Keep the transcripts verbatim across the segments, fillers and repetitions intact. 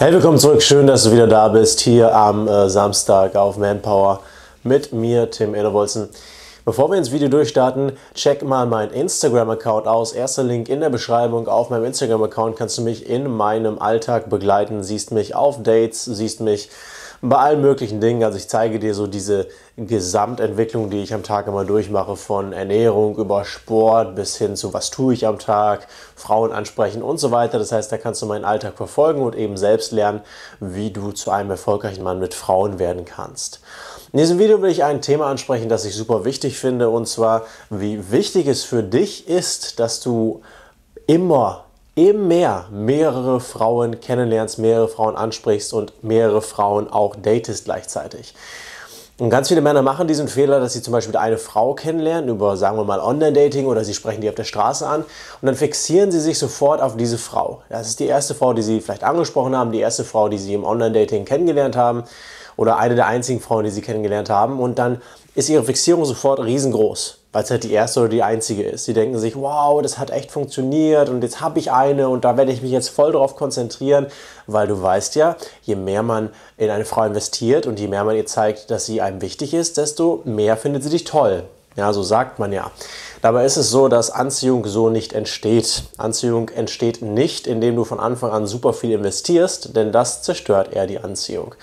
Hey, willkommen zurück. Schön, dass du wieder da bist, hier am äh, Samstag auf Manpower mit mir, Tim Innerbolzen. Bevor wir ins Video durchstarten, check mal meinen Instagram-Account aus. Erster Link in der Beschreibung. Auf meinem Instagram-Account kannst du mich in meinem Alltag begleiten, siehst mich auf Dates, siehst mich bei allen möglichen Dingen. Also ich zeige dir so diese Gesamtentwicklung, die ich am Tag immer durchmache, von Ernährung über Sport bis hin zu was tue ich am Tag, Frauen ansprechen und so weiter. Das heißt, da kannst du meinen Alltag verfolgen und eben selbst lernen, wie du zu einem erfolgreichen Mann mit Frauen werden kannst. In diesem Video will ich ein Thema ansprechen, das ich super wichtig finde, und zwar, wie wichtig es für dich ist, dass du immer Eben mehr mehrere Frauen kennenlernst, mehrere Frauen ansprichst und mehrere Frauen auch datest gleichzeitig. Und ganz viele Männer machen diesen Fehler, dass sie zum Beispiel eine Frau kennenlernen über, sagen wir mal, Online-Dating, oder sie sprechen die auf der Straße an und dann fixieren sie sich sofort auf diese Frau. Das ist die erste Frau, die sie vielleicht angesprochen haben, die erste Frau, die sie im Online-Dating kennengelernt haben, oder eine der einzigen Frauen, die sie kennengelernt haben, und dann ist ihre Fixierung sofort riesengroß, weil es halt die erste oder die einzige ist. Sie denken sich, wow, das hat echt funktioniert und jetzt habe ich eine und da werde ich mich jetzt voll drauf konzentrieren, weil du weißt ja, je mehr man in eine Frau investiert und je mehr man ihr zeigt, dass sie einem wichtig ist, desto mehr findet sie dich toll. Ja, so sagt man ja. Dabei ist es so, dass Anziehung so nicht entsteht. Anziehung entsteht nicht, indem du von Anfang an super viel investierst, denn das zerstört eher die Anziehung.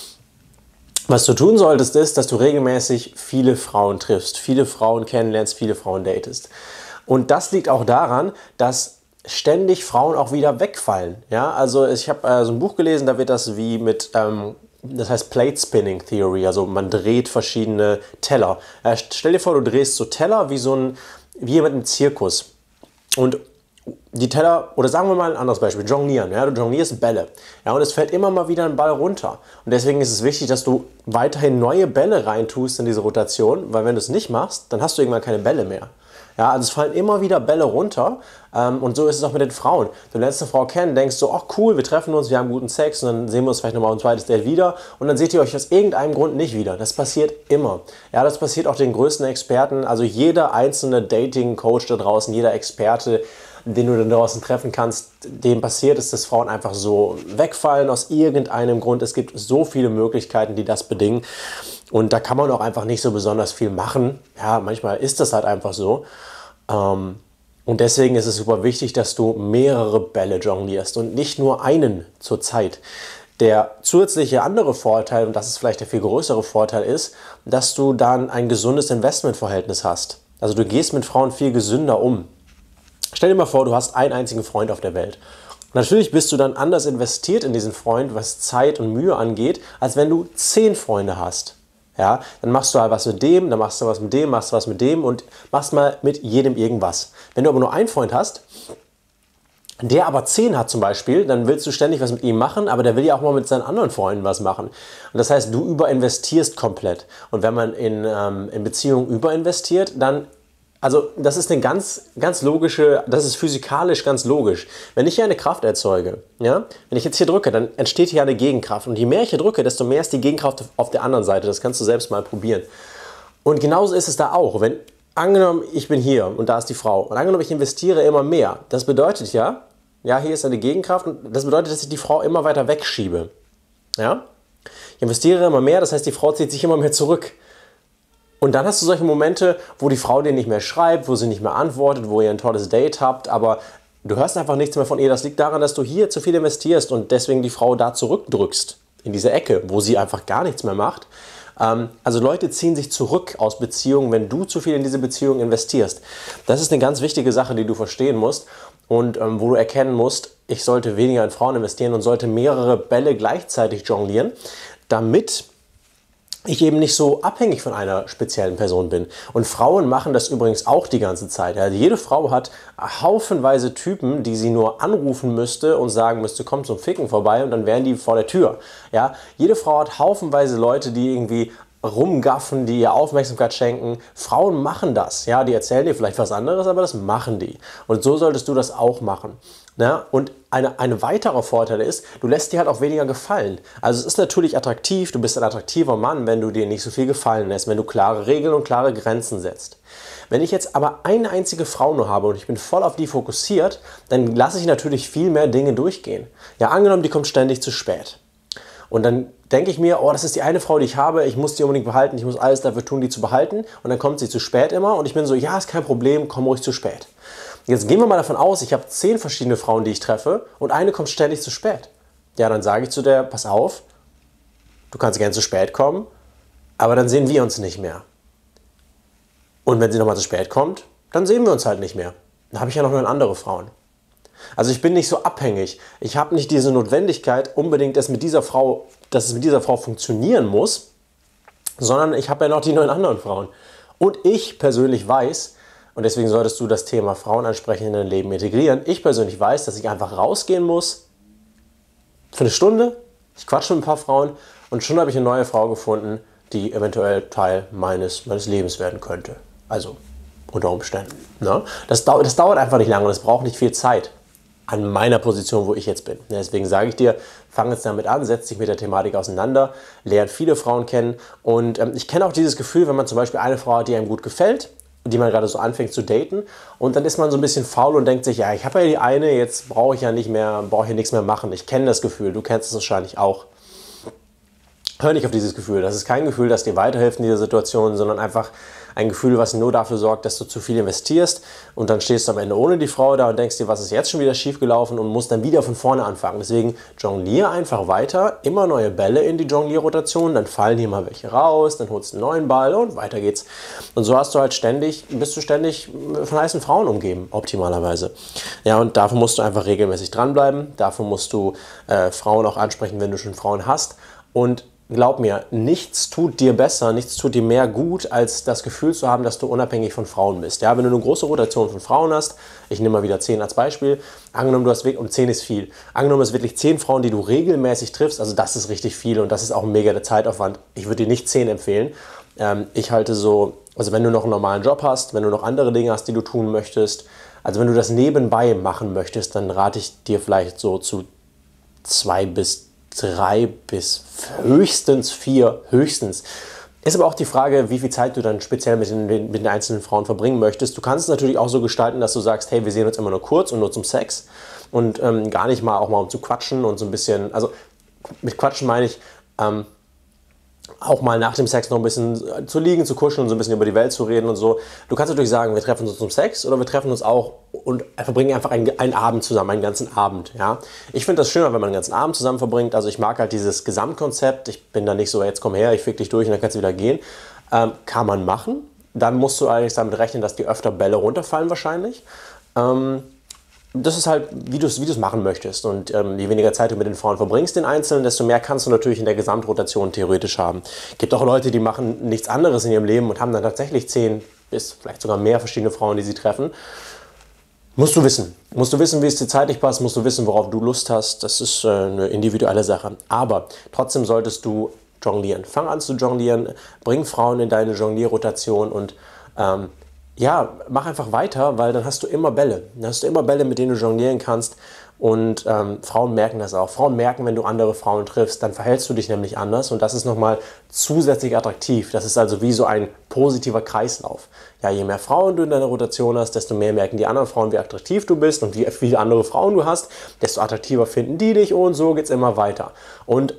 Was du tun solltest, ist, dass du regelmäßig viele Frauen triffst, viele Frauen kennenlernst, viele Frauen datest. Und das liegt auch daran, dass ständig Frauen auch wieder wegfallen. Ja, also ich habe äh, so ein Buch gelesen, da wird das wie mit, ähm, das heißt Plate Spinning Theory, also man dreht verschiedene Teller. Äh, stell dir vor, du drehst so Teller wie so ein, wie mit einem Zirkus. Und die Teller, oder sagen wir mal ein anderes Beispiel, jonglieren. Ja, du jonglierst Bälle. Ja, und es fällt immer mal wieder ein Ball runter. Und deswegen ist es wichtig, dass du weiterhin neue Bälle reintust in diese Rotation, weil wenn du es nicht machst, dann hast du irgendwann keine Bälle mehr. Ja, also es fallen immer wieder Bälle runter, ähm, und so ist es auch mit den Frauen. Du lernst eine Frau kennen, denkst so, ach cool, wir treffen uns, wir haben guten Sex, und dann sehen wir uns vielleicht nochmal ein zweites Date wieder und dann seht ihr euch aus irgendeinem Grund nicht wieder. Das passiert immer. Ja, das passiert auch den größten Experten, also jeder einzelne Dating-Coach da draußen, jeder Experte, den du dann draußen treffen kannst, dem passiert ist, dass Frauen einfach so wegfallen aus irgendeinem Grund. Es gibt so viele Möglichkeiten, die das bedingen, und da kann man auch einfach nicht so besonders viel machen. Ja, manchmal ist das halt einfach so. Ähm, und deswegen ist es super wichtig, dass du mehrere Bälle jonglierst und nicht nur einen zur Zeit. Der zusätzliche andere Vorteil, und das ist vielleicht der viel größere Vorteil, ist, dass du dann ein gesundes Investmentverhältnis hast. Also du gehst mit Frauen viel gesünder um. Stell dir mal vor, du hast einen einzigen Freund auf der Welt. Natürlich bist du dann anders investiert in diesen Freund, was Zeit und Mühe angeht, als wenn du zehn Freunde hast. Ja, dann machst du halt was mit dem, dann machst du was mit dem, machst du was mit dem und machst mal mit jedem irgendwas. Wenn du aber nur einen Freund hast, der aber zehn hat zum Beispiel, dann willst du ständig was mit ihm machen, aber der will ja auch mal mit seinen anderen Freunden was machen. Und das heißt, du überinvestierst komplett. Und wenn man in, ähm, in Beziehungen überinvestiert, dann Also das ist eine ganz, ganz logische, das ist physikalisch ganz logisch. Wenn ich hier eine Kraft erzeuge, ja, wenn ich jetzt hier drücke, dann entsteht hier eine Gegenkraft. Und je mehr ich hier drücke, desto mehr ist die Gegenkraft auf der anderen Seite. Das kannst du selbst mal probieren. Und genauso ist es da auch. Wenn, angenommen, ich bin hier und da ist die Frau. Und angenommen, ich investiere immer mehr. Das bedeutet ja, ja, hier ist eine Gegenkraft. Und das bedeutet, dass ich die Frau immer weiter wegschiebe. Ja? Ich investiere immer mehr, das heißt, die Frau zieht sich immer mehr zurück. Und dann hast du solche Momente, wo die Frau dir nicht mehr schreibt, wo sie nicht mehr antwortet, wo ihr ein tolles Date habt, aber du hörst einfach nichts mehr von ihr. Das liegt daran, dass du hier zu viel investierst und deswegen die Frau da zurückdrückst, in diese Ecke, wo sie einfach gar nichts mehr macht. Also Leute ziehen sich zurück aus Beziehungen, wenn du zu viel in diese Beziehung investierst. Das ist eine ganz wichtige Sache, die du verstehen musst und ähm, wo du erkennen musst, ich sollte weniger in Frauen investieren und sollte mehrere Bälle gleichzeitig jonglieren, damit ich eben nicht so abhängig von einer speziellen Person bin. Und Frauen machen das übrigens auch die ganze Zeit. Also jede Frau hat haufenweise Typen, die sie nur anrufen müsste und sagen müsste, komm zum Ficken vorbei, und dann wären die vor der Tür. Ja? Jede Frau hat haufenweise Leute, die irgendwie rumgaffen, die ihr Aufmerksamkeit schenken. Frauen machen das, ja, die erzählen dir vielleicht was anderes, aber das machen die. Und so solltest du das auch machen. Ja? Und eine, ein weiterer Vorteil ist, du lässt dir halt auch weniger gefallen. Also es ist natürlich attraktiv, du bist ein attraktiver Mann, wenn du dir nicht so viel gefallen lässt, wenn du klare Regeln und klare Grenzen setzt. Wenn ich jetzt aber eine einzige Frau nur habe und ich bin voll auf die fokussiert, dann lasse ich natürlich viel mehr Dinge durchgehen. Ja, angenommen, die kommt ständig zu spät. Und dann denke ich mir, oh, das ist die eine Frau, die ich habe, ich muss die unbedingt behalten, ich muss alles dafür tun, die zu behalten. Und dann kommt sie zu spät immer und ich bin so, ja, ist kein Problem, komm ruhig zu spät. Jetzt gehen wir mal davon aus, ich habe zehn verschiedene Frauen, die ich treffe und eine kommt ständig zu spät. Ja, dann sage ich zu der, pass auf, du kannst gerne zu spät kommen, aber dann sehen wir uns nicht mehr. Und wenn sie nochmal zu spät kommt, dann sehen wir uns halt nicht mehr. Dann habe ich ja noch neun andere Frauen. Also ich bin nicht so abhängig. Ich habe nicht diese Notwendigkeit, unbedingt, dass, mit dieser Frau, dass es mit dieser Frau funktionieren muss, sondern ich habe ja noch die neun anderen Frauen. Und ich persönlich weiß, und deswegen solltest du das Thema Frauen ansprechen in dein Leben integrieren, ich persönlich weiß, dass ich einfach rausgehen muss für eine Stunde, ich quatsche mit ein paar Frauen und schon habe ich eine neue Frau gefunden, die eventuell Teil meines, meines Lebens werden könnte. Also unter Umständen. Ne? Das, dau das dauert einfach nicht lange und es braucht nicht viel Zeit. An meiner Position, wo ich jetzt bin. Deswegen sage ich dir, fang jetzt damit an, setz dich mit der Thematik auseinander, lern viele Frauen kennen und ähm, ich kenne auch dieses Gefühl, wenn man zum Beispiel eine Frau hat, die einem gut gefällt, die man gerade so anfängt zu daten und dann ist man so ein bisschen faul und denkt sich, ja, ich habe ja die eine, jetzt brauche ich ja nicht mehr, brauche ich ja nichts mehr machen. Ich kenne das Gefühl, du kennst es wahrscheinlich auch. Hör nicht auf dieses Gefühl. Das ist kein Gefühl, das dir weiterhilft in dieser Situation, sondern einfach ein Gefühl, was nur dafür sorgt, dass du zu viel investierst und dann stehst du am Ende ohne die Frau da und denkst dir, was ist jetzt schon wieder schief gelaufen und musst dann wieder von vorne anfangen. Deswegen jonglier einfach weiter, immer neue Bälle in die Jonglierrotation, dann fallen hier mal welche raus, dann holst du einen neuen Ball und weiter geht's. Und so hast du halt ständig, bist du ständig von heißen Frauen umgeben, optimalerweise. Ja, und dafür musst du einfach regelmäßig dranbleiben, dafür musst du äh, Frauen auch ansprechen, wenn du schon Frauen hast und glaub mir, nichts tut dir besser, nichts tut dir mehr gut, als das Gefühl zu haben, dass du unabhängig von Frauen bist. Ja, wenn du eine große Rotation von Frauen hast, ich nehme mal wieder zehn als Beispiel, angenommen du hast wirklich, und zehn ist viel, angenommen es wirklich zehn Frauen, die du regelmäßig triffst, also das ist richtig viel und das ist auch ein mega der Zeitaufwand. Ich würde dir nicht zehn empfehlen. Ähm, ich halte so, also wenn du noch einen normalen Job hast, wenn du noch andere Dinge hast, die du tun möchtest, also wenn du das nebenbei machen möchtest, dann rate ich dir vielleicht so zu zwei bis drei bis höchstens vier, höchstens. Ist aber auch die Frage, wie viel Zeit du dann speziell mit den, mit den einzelnen Frauen verbringen möchtest. Du kannst es natürlich auch so gestalten, dass du sagst, hey, wir sehen uns immer nur kurz und nur zum Sex und ähm, gar nicht mal auch mal um zu quatschen und so ein bisschen, also mit Quatschen meine ich, ähm, auch mal nach dem Sex noch ein bisschen zu liegen, zu kuscheln und so ein bisschen über die Welt zu reden und so. Du kannst natürlich sagen, wir treffen uns zum Sex oder wir treffen uns auch und verbringen einfach einen, einen Abend zusammen, einen ganzen Abend. Ja? Ich finde das schöner, wenn man einen ganzen Abend zusammen verbringt. Also ich mag halt dieses Gesamtkonzept. Ich bin da nicht so, jetzt komm her, ich fick dich durch und dann kannst du wieder gehen. Ähm, kann man machen. Dann musst du allerdings damit rechnen, dass dir öfter Bälle runterfallen wahrscheinlich. Ähm, Das ist halt, wie du es wie du es machen möchtest. Und ähm, je weniger Zeit du mit den Frauen verbringst, den Einzelnen, desto mehr kannst du natürlich in der Gesamtrotation theoretisch haben. Es gibt auch Leute, die machen nichts anderes in ihrem Leben und haben dann tatsächlich zehn bis vielleicht sogar mehr verschiedene Frauen, die sie treffen. Musst du wissen. Musst du wissen, wie es dir zeitlich passt, musst du wissen, worauf du Lust hast. Das ist äh, eine individuelle Sache. Aber trotzdem solltest du jonglieren. Fang an zu jonglieren, bring Frauen in deine Jonglierrotation und ähm, ja, mach einfach weiter, weil dann hast du immer Bälle. Dann hast du immer Bälle, mit denen du jonglieren kannst. Und ähm, Frauen merken das auch. Frauen merken, wenn du andere Frauen triffst, dann verhältst du dich nämlich anders. Und das ist nochmal zusätzlich attraktiv. Das ist also wie so ein positiver Kreislauf. Ja, je mehr Frauen du in deiner Rotation hast, desto mehr merken die anderen Frauen, wie attraktiv du bist. Und wie viele andere Frauen du hast, desto attraktiver finden die dich. Und so geht es immer weiter. Und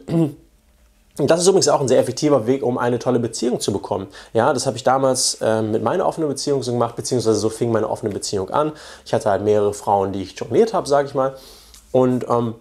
Und das ist übrigens auch ein sehr effektiver Weg, um eine tolle Beziehung zu bekommen. Ja, das habe ich damals äh, mit meiner offenen Beziehung so gemacht, beziehungsweise so fing meine offene Beziehung an. Ich hatte halt mehrere Frauen, die ich jongliert habe, sage ich mal. Und ähm,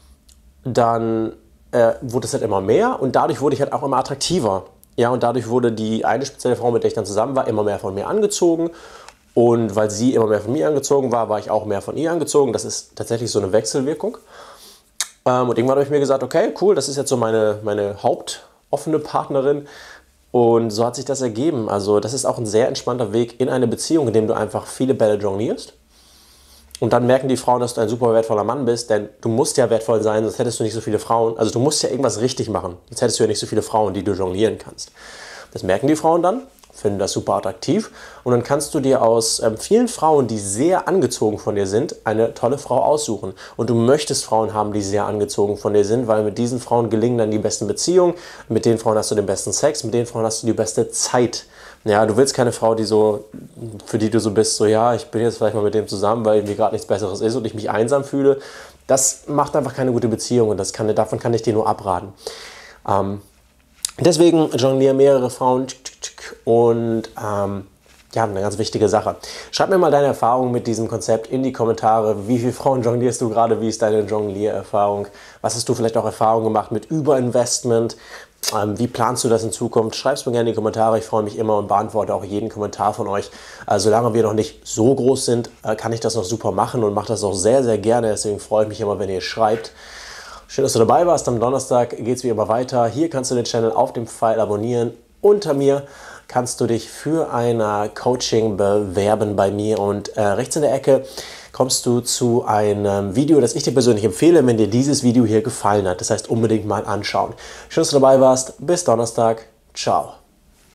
dann äh, wurde es halt immer mehr und dadurch wurde ich halt auch immer attraktiver. Ja, und dadurch wurde die eine spezielle Frau, mit der ich dann zusammen war, immer mehr von mir angezogen. Und weil sie immer mehr von mir angezogen war, war ich auch mehr von ihr angezogen. Das ist tatsächlich so eine Wechselwirkung. Und irgendwann habe ich mir gesagt, okay, cool, das ist jetzt so meine, meine hauptoffene Partnerin. Und so hat sich das ergeben. Also das ist auch ein sehr entspannter Weg in eine Beziehung, in dem du einfach viele Bälle jonglierst. Und dann merken die Frauen, dass du ein super wertvoller Mann bist, denn du musst ja wertvoll sein, sonst hättest du nicht so viele Frauen. Also du musst ja irgendwas richtig machen, sonst hättest du ja nicht so viele Frauen, die du jonglieren kannst. Das merken die Frauen dann, finden das super attraktiv und dann kannst du dir aus ähm, vielen Frauen, die sehr angezogen von dir sind, eine tolle Frau aussuchen. Und du möchtest Frauen haben, die sehr angezogen von dir sind, weil mit diesen Frauen gelingen dann die besten Beziehungen, mit den Frauen hast du den besten Sex, mit den Frauen hast du die beste Zeit. Ja, du willst keine Frau, die so, für die du so bist, so ja, ich bin jetzt vielleicht mal mit dem zusammen, weil mir gerade nichts Besseres ist und ich mich einsam fühle. Das macht einfach keine gute Beziehung und das kann, davon kann ich dir nur abraten. Ähm, Deswegen jongliere mehrere Frauen und ähm, ja, eine ganz wichtige Sache. Schreib mir mal deine Erfahrungen mit diesem Konzept in die Kommentare. Wie viele Frauen jonglierst du gerade? Wie ist deine Jongliererfahrung? Was hast du vielleicht auch Erfahrungen gemacht mit Überinvestment? Ähm, wie planst du das in Zukunft? Schreib es mir gerne in die Kommentare. Ich freue mich immer und beantworte auch jeden Kommentar von euch. Äh, solange wir noch nicht so groß sind, äh, kann ich das noch super machen und mache das auch sehr, sehr gerne. Deswegen freue ich mich immer, wenn ihr schreibt. Schön, dass du dabei warst. Am Donnerstag geht es wie immer weiter. Hier kannst du den Channel auf dem Pfeil abonnieren. Unter mir kannst du dich für ein Coaching bewerben bei mir. Und äh, rechts in der Ecke kommst du zu einem Video, das ich dir persönlich empfehle, wenn dir dieses Video hier gefallen hat. Das heißt, unbedingt mal anschauen. Schön, dass du dabei warst. Bis Donnerstag. Ciao.